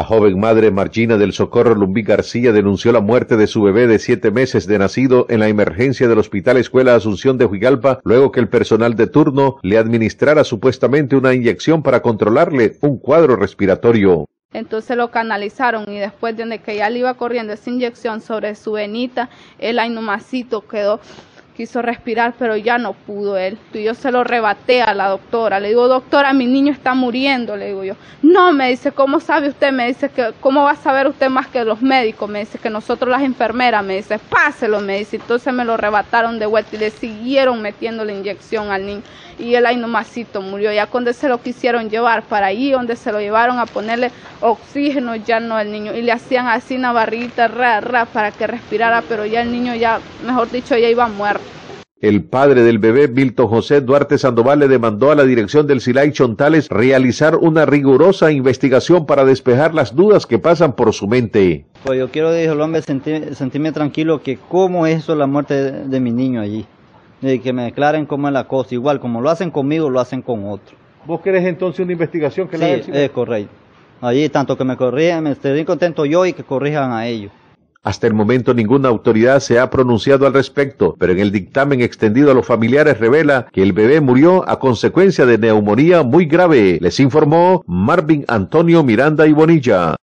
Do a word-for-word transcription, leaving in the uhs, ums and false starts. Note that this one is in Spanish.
joven madre Margina del Socorro Lumbí García denunció la muerte de su bebé de siete meses de nacido en la emergencia del Hospital Escuela Asunción de Huigalpa, luego que el personal de turno le administrara supuestamente una inyección para controlarle un cuadro respiratorio. Entonces lo canalizaron y después de que ya le iba corriendo esa inyección sobre su venita, el ahí nomásito quedó, quiso respirar, pero ya no pudo él. Y yo se lo rebaté a la doctora. Le digo, doctora, mi niño está muriendo, le digo yo. No, me dice, ¿cómo sabe usted? Me dice, que ¿cómo va a saber usted más que los médicos? Me dice que nosotros las enfermeras, me dice, páselo, me dice. Entonces me lo rebataron de vuelta y le siguieron metiendo la inyección al niño. Y él ahí nomásito murió. Ya cuando se lo quisieron llevar para allí, donde se lo llevaron a ponerle oxígeno, ya no el niño. Y le hacían así una barriguita ra, ra, para que respirara, pero ya el niño ya, mejor dicho, ya iba muerto. El padre del bebé, Milton José Duarte Sandoval, le demandó a la dirección del Silay Chontales realizar una rigurosa investigación para despejar las dudas que pasan por su mente. Pues yo quiero, dijo el hombre, sentir, sentirme tranquilo que cómo es eso la muerte de, de mi niño allí. De que me declaren cómo es la cosa. Igual, como lo hacen conmigo, lo hacen con otro. ¿Vos querés entonces una investigación que sí, la hagan? Sí, es correcto. Allí, tanto que me corrijan, me estoy contento yo y que corrijan a ellos. Hasta el momento ninguna autoridad se ha pronunciado al respecto, pero en el dictamen extendido a los familiares revela que el bebé murió a consecuencia de neumonía muy grave. Les informó Marvin Antonio Miranda y Bonilla.